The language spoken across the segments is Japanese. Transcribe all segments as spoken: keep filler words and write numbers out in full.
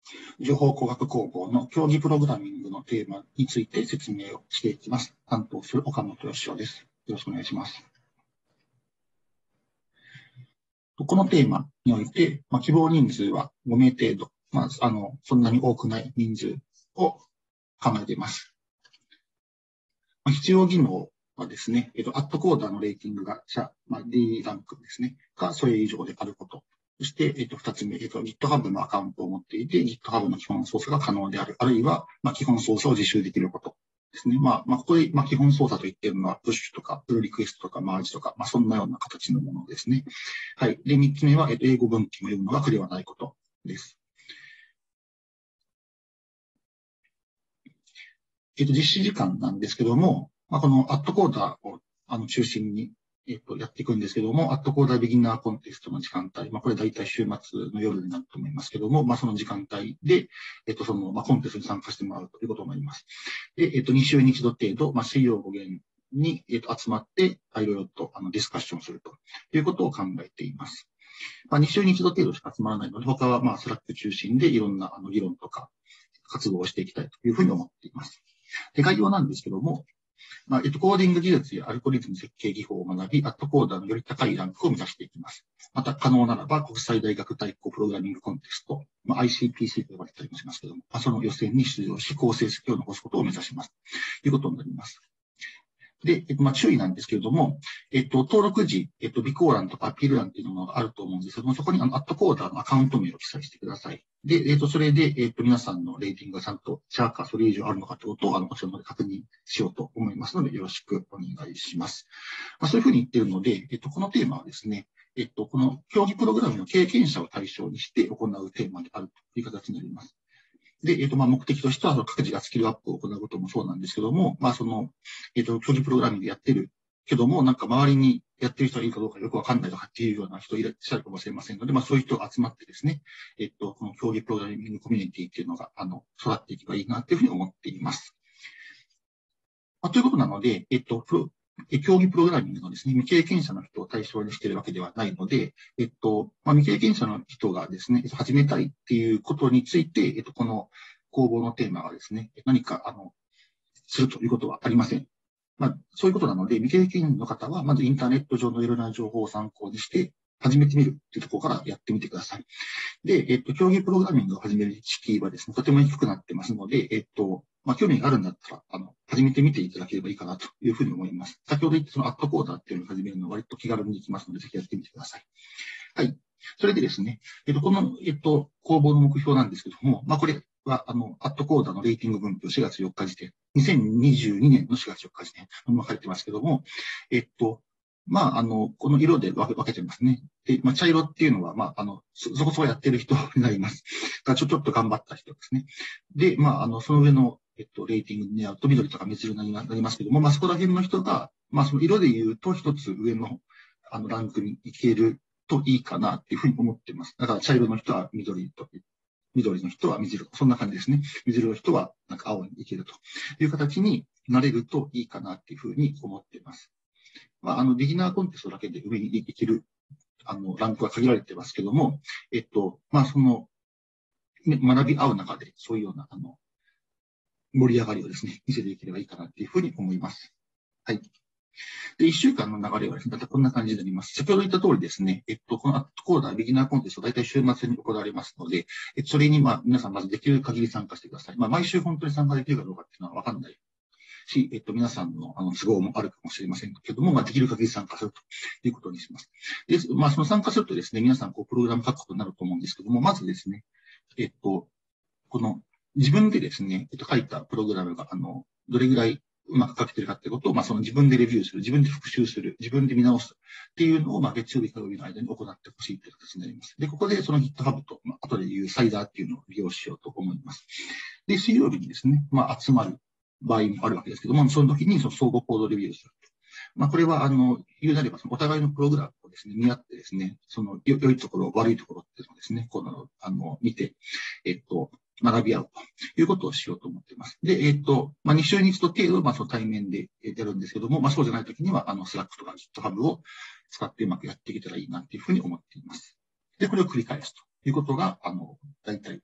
情報工学工房の競技プログラミングのテーマについて説明をしていきます。担当する岡本義雄です。よろしくお願いします。このテーマにおいて、まあ、希望人数はご名程度、まあ、あの、そんなに多くない人数を考えています。まあ、必要技能はですね、えっと、アットコーダーのレーティングが、まあ、D ランクですね、がそれ以上であること。そして、えっと、二つ目、えっと、GitHub のアカウントを持っていて、GitHub の基本操作が可能である。あるいは、まあ、基本操作を自習できることですね。まあ、まあ、ここで、まあ、基本操作と言っているのは、プッシュとか、プルリクエストとか、マージとか、まあ、そんなような形のものですね。はい。で、三つ目は、えっと、英語文記も読むのが苦ではないことです。えっと、実施時間なんですけども、まあ、このアットコーダーをあの中心に、えっと、やっていくんですけども、アットコーダービギナーコンテストの時間帯、まあ、これ大体週末の夜になると思いますけども、まあ、その時間帯で、えっと、その、まあ、コンテストに参加してもらうということになります。で、えっと、に週にいちど程度、まあ、水曜午前に、えっと、集まって、いろいろとあのディスカッションするということを考えています。まあ、に週にいちど程度しか集まらないので、他はまあ、スラック中心でいろんなあの議論とか活動をしていきたいというふうに思っています。で、概要なんですけども、まあ、えっと、コーディング技術やアルゴリズム設計技法を学び、アットコーダーのより高いランクを目指していきます。また、可能ならば、国際大学対抗プログラミングコンテスト、まあ、アイシーピーシー と呼ばれたりもしますけども、まあ、その予選に出場し、好成績を残すことを目指します。ということになります。で、えっと、まあ、注意なんですけれども、えっと、登録時、えっと、備考欄とかアピール欄っていうのがあると思うんですけども、そこにあの、アットコーダーのアカウント名を記載してください。で、えっと、それで、えっと、皆さんのレーティングがちゃんと、シャーかそれ以上あるのかということを、あの、こちらの方で確認しようと思いますので、よろしくお願いします。まあ、そういうふうに言っているので、えっと、このテーマはですね、えっと、この競技プログラムの経験者を対象にして行うテーマであるという形になります。で、えっと、まあ、目的としては、各自がスキルアップを行うこともそうなんですけども、まあ、その、えっと、競技プログラミングやってるけども、なんか周りにやってる人がいるかどうかよくわかんないとかっていうような人いらっしゃるかもしれませんので、まあ、そういう人が集まってですね、えっと、この競技プログラミングコミュニティっていうのが、あの、育っていけばいいなっていうふうに思っています。まあ、ということなので、えっと、プロ競技プログラミングのですね、未経験者の人を対象にしているわけではないので、えっと、まあ、未経験者の人がですね、始めたいっていうことについて、えっと、この公募のテーマがですね、何か、あの、するということはありません。まあ、そういうことなので、未経験の方は、まずインターネット上のいろいろな情報を参考にして、始めてみるというところからやってみてください。で、えっと、競技プログラミングを始める敷居はですね、とても低くなってますので、えっと、まあ、興味があるんだったら、あの、始めてみていただければいいかなというふうに思います。先ほど言ったそのアットコーダーっていうのを始めるのは割と気軽にできますので、ぜひやってみてください。はい。それでですね、えっと、この、えっと、公募の目標なんですけども、まあ、これは、あの、アットコーダーのレーティング分布しがつよっか時点、にせんにじゅうにねんのしがつよっか時点、書かれてますけども、えっと、まあ、あの、この色で分け分けてますね。で、まあ、茶色っていうのは、まあ、あの、そ、そこそこやってる人になります。がちょ、ちょっと頑張った人ですね。で、まあ、あの、その上の、えっと、レーティングになると緑とか水色になりますけども、まあ、そこら辺の人が、まあ、その色で言うと一つ上の、あの、ランクに行けるといいかなっていうふうに思っています。だから茶色の人は緑と、緑の人は水色。そんな感じですね。水色の人はなんか青に行けるという形になれるといいかなっていうふうに思っています。まあ、あの、ビギナーコンテストだけで上に行ける、あの、ランクは限られてますけども、えっと、まあ、その、学び合う中で、そういうような、あの、盛り上がりをですね、見せていければいいかなっていうふうに思います。はい。で、いっしゅうかんの流れはですね、だいたいこんな感じになります。先ほど言った通りですね、えっと、このアットコーダービギナーコンテスト、大体週末に行われますので、えっと、それに、まあ、皆さんまずできる限り参加してください。まあ、毎週本当に参加できるかどうかっていうのはわかんないし、えっと、皆さんの、あの、都合もあるかもしれませんけども、まあ、できる限り参加するということにします。で、まあ、その参加するとですね、皆さん、こう、プログラム書くことになると思うんですけども、まずですね、えっと、この、自分でですね、えっと、書いたプログラムが、あの、どれぐらいうまく書けてるかってことを、まあ、その自分でレビューする、自分で復習する、自分で見直すっていうのを、まあ、月曜日、火曜日の間に行ってほしいという形になります。で、ここでその GitHub と、まあ、後で言うサイダーっていうのを利用しようと思います。で、水曜日にですね、まあ、集まる場合もあるわけですけども、その時にその相互コードレビューをする。まあ、これは、あの、言うなれば、そのお互いのプログラムをですね、見合ってですね、その良いところ、悪いところっていうのをですね、この、あの、見て、えっと、学び合うということをしようと思っています。で、えっと、まあ、に週にいちど程度、まあ、その対面でやるんですけども、まあ、そうじゃないときには、あの、スラックとか GitHub を使ってうまくやっていけたらいいなっていうふうに思っています。で、これを繰り返すということが、あの、大体、あの、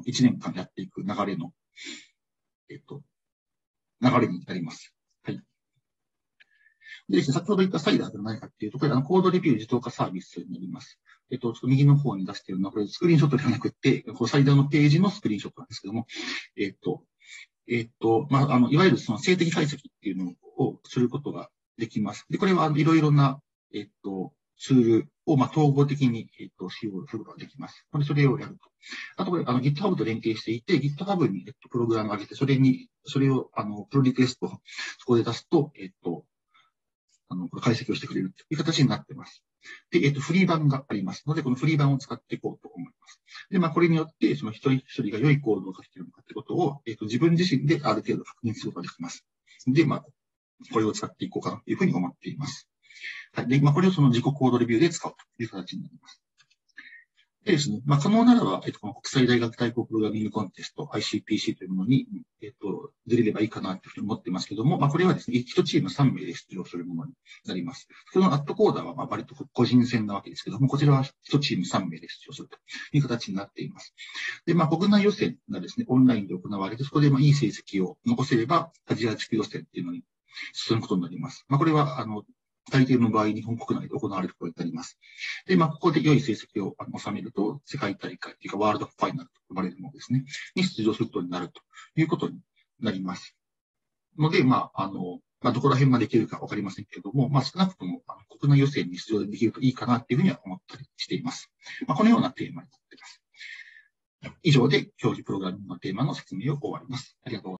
いちねんかんやっていく流れの、えっと、流れになります。はい。でですね、先ほど言ったサイダーが何かっていうと、これあのコードレビュー自動化サービスになります。えっと、ちょっと右の方に出しているのは、これスクリーンショットではなくて、こうサイダーのページのスクリーンショットなんですけども、えっと、えっと、まあ、あの、いわゆるその静的解析っていうのをすることができます。で、これは、あの、いろいろな、えっと、ツールを、まあ、統合的に、えっと、使用することができます。これ、それをやると。あと、これ、あの、GitHub と連携していて、GitHub に、えっと、プログラムを上げて、それに、それを、あの、プロリクエストをそこで出すと、えっと、あの、解析をしてくれるという形になっています。で、えっと、フリー版がありますので、このフリー版を使っていこうと思います。で、まあ、これによって、その一人一人が良いコードを書いているのかということを、えっと、自分自身である程度確認することができます。で、まあ、これを使っていこうかなというふうに思っています。はい。で、まあ、これをその自己コードレビューで使うという形になります。でですね、まあ、可能ならば、えっと、この国際大学対抗プログラミングコンテスト アイシーピーシー というものに、えっと、出れればいいかなというふうに思っていますけども、まあ、これはですね、いちチームさんめいで出場するものになります。そのアットコーダーは、まあ、割と個人戦なわけですけども、こちらはいちチームさんめいで出場するという形になっています。で、まあ、国内予選がですね、オンラインで行われて、そこでまあいい成績を残せれば、アジア地区予選っていうのに進むことになります。まあ、これは、あの、大抵の場合、日本国内で行われることになります。で、まあ、ここで良い成績を収めると、世界大会というか、ワールドファイナルと呼ばれるものですね、に出場することになるということになります。ので、まあ、あの、まあ、どこら辺までいけるかわかりませんけれども、まあ、少なくともあの国内予選に出場できるといいかなというふうには思ったりしています。まあ、このようなテーマになっています。以上で、競技プログラミングのテーマの説明を終わります。ありがとうございます。